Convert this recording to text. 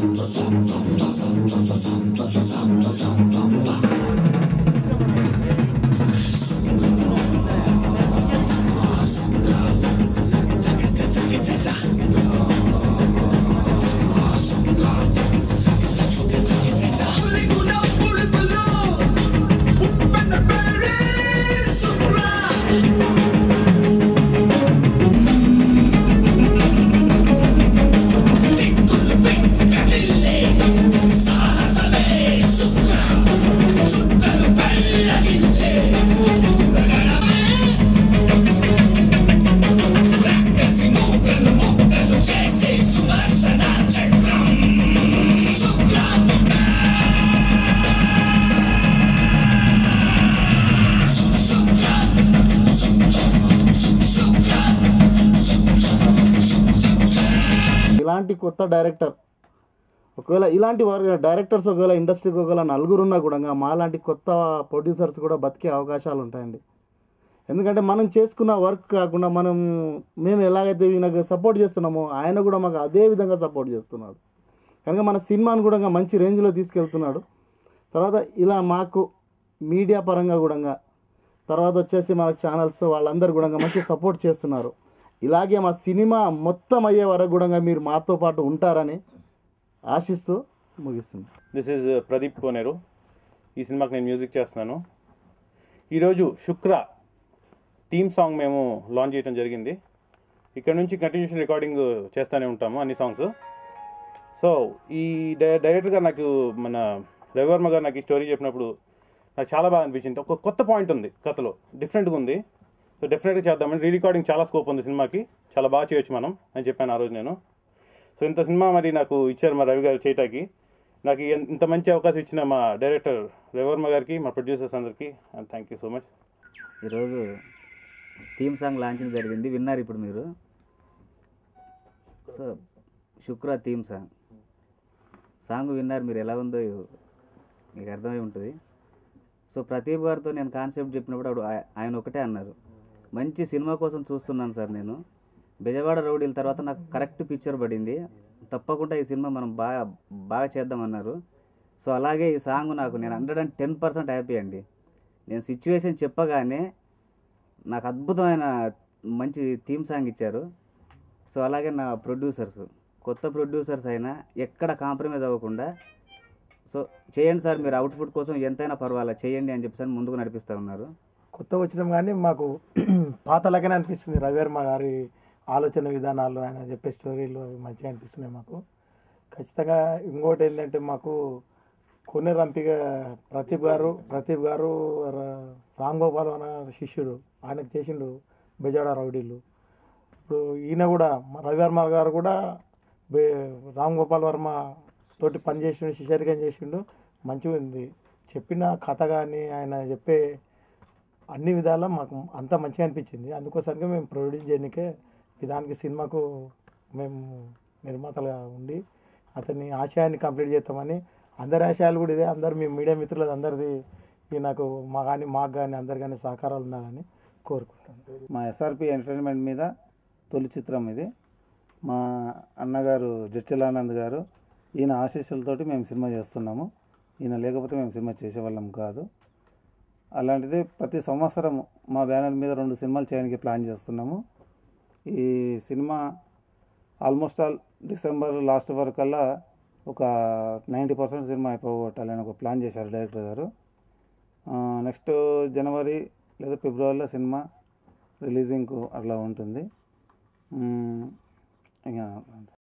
ఇలాంటి కొత్త డైరెక్టర్ ఒకవేళ ఇలాంటి వారు డైరెక్టర్స్ ఒకవేళ ఇండస్ట్రీకి ఒకవేళ నలుగురున్నా కూడా మాలాంటి కొత్త ప్రొడ్యూసర్స్ కూడా బతికే అవకాశాలు ఉంటాయండి. ఎందుకంటే మనం చేసుకున్న వర్క్ కాకుండా మేము ఎలాగైతే ఈయనకు సపోర్ట్ చేస్తున్నామో ఆయన కూడా మాకు అదే విధంగా సపోర్ట్ చేస్తున్నాడు. కనుక మన సినిమాను కూడా మంచి రేంజ్లో తీసుకెళ్తున్నాడు. తర్వాత ఇలా మాకు మీడియా పరంగా కూడా తర్వాత వచ్చేసి మనకు ఛానల్స్ వాళ్ళందరూ కూడా మంచి సపోర్ట్ చేస్తున్నారు. ఇలాగే మా సినిమా మొత్తం అయ్యే వరకు కూడా మీరు మాతో పాటు ఉంటారని ఆశిస్తూ ముగిస్తుంది. This is Pradeep Koneru. ఈ సినిమాకి నేను మ్యూజిక్ చేస్తున్నాను. ఈరోజు శుక్ర థీమ్ సాంగ్ మేము లాంచ్ చేయడం జరిగింది. ఇక్కడ నుంచి కంటిన్యూషన్ రికార్డింగ్ చేస్తూనే ఉంటాము అన్ని సాంగ్స్. సో ఈ డైరెక్టర్గా నాకు మన రవివర్మ గారు నాకు ఈ స్టోరీ చెప్పినప్పుడు నాకు చాలా బాగా అనిపించింది. ఒక కొత్త పాయింట్ ఉంది కథలో, డిఫరెంట్గా ఉంది. సో డెఫినెట్గా చేద్దామని. రీ రికార్డింగ్ చాలా స్కోప్ ఉంది సినిమాకి, చాలా బాగా చేయొచ్చు మనం అని చెప్పాను ఆ రోజు నేను. సో ఇంత సినిమా మరి నాకు ఇచ్చారు మా రవి గారు చేయటానికి. నాకు ఇంత మంచి అవకాశం ఇచ్చిన మా డైరెక్టర్ రవివర్మ గారికి, మా ప్రొడ్యూసర్స్ అందరికీ థ్యాంక్ యూ సో మచ్. ఈరోజు థీమ్ సాంగ్ లాంచింగ్ జరిగింది, విన్నారు ఇప్పుడు మీరు. సో శుక్ర థీమ్ సాంగ్ విన్నారు మీరు. ఎలా ఉందో మీకు అర్థమై ఉంటుంది. సో ప్రదీప్ గారితో నేను కాన్సెప్ట్ చెప్పినప్పుడు అప్పుడు ఆయన ఒకటే అన్నారు, మంచి సినిమా కోసం చూస్తున్నాను సార్ నేను. బెజవాడ రౌడీల తర్వాత నాకు కరెక్ట్ పిక్చర్ పడింది, తప్పకుండా ఈ సినిమా మనం బాగా చేద్దామన్నారు. సో అలాగే ఈ సాంగ్ నాకు నేను 110% హ్యాపీ అండి. నేను సిచ్యువేషన్ చెప్పగానే నాకు అద్భుతమైన మంచి థీమ్ సాంగ్ ఇచ్చారు. సో అలాగే నా ప్రొడ్యూసర్స్, కొత్త ప్రొడ్యూసర్స్ అయినా ఎక్కడ కాంప్రమైజ్ అవ్వకుండా సో చేయండి సార్, మీరు అవుట్పుట్ కోసం ఎంతైనా పర్వాలేదు చేయండి అని చెప్పేసి ముందుకు నడిపిస్తూ ఉన్నారు. కొత్త వచ్చినాం కానీ మాకు పాతలాగానే అనిపిస్తుంది. రవివర్మ గారి ఆలోచన విధానాలు, ఆయన చెప్పే స్టోరీలు అవి మంచిగా అనిపిస్తున్నాయి మాకు. ఖచ్చితంగా ఇంకోటి ఏంటంటే మాకు కొన్నేరు రంపిగా ప్రదీప్ గారు రామ్ గోపాల్ అన్న శిష్యుడు, ఆయనకు చేసిండు బెజవాడ రౌడీలు. ఇప్పుడు ఈయన కూడా రవివర్మ గారు కూడా రామ్ గోపాల్ వర్మ తోటి పని చేసిండు, శిష్యరికం చేసిండు. మంచిగా ఉంది చెప్పిన కథ కానీ ఆయన చెప్పే అన్ని విధాలా మాకు అంతా మంచిగా అనిపించింది. అందుకోసానికి మేము ప్రొడ్యూస్ చేయడానికే దానికి సినిమాకు మేము నిర్మాతలుగా ఉండి అతని ఆశయాన్ని కంప్లీట్ చేస్తామని, అందరి ఆశయాలు కూడా ఇదే. అందరు మీ మీడియా మిత్రులు అందరిది నాకు మాకు కానీ అందరు కానీ సహకారాలు ఉండాలని కోరుకుంటాను. మా ఎస్ఆర్పి ఎంటర్టైన్మెంట్ మీద తొలి చిత్రం ఇది. మా అన్నగారు జడ్చలానంద్ గారు, ఈయన ఆశీస్సులతోటి మేము సినిమా చేస్తున్నాము. ఈయన లేకపోతే మేము సినిమా చేసేవాళ్ళం కాదు. అలాంటిది ప్రతి సంవత్సరం మా బ్యానర్ మీద 2 సినిమాలు చేయడానికి ప్లాన్ చేస్తున్నాము. ఈ cinema almost all December last వరకల్లా ఒక 90% సినిమా అయిపోగొట్టాలని ఒక ప్లాన్ చేశారు డైరెక్టర్ గారు. నెక్స్ట్ జనవరి లేదా ఫిబ్రవరిలో సినిమా రిలీజింగ్కు అట్లా ఉంటుంది. ఇంకా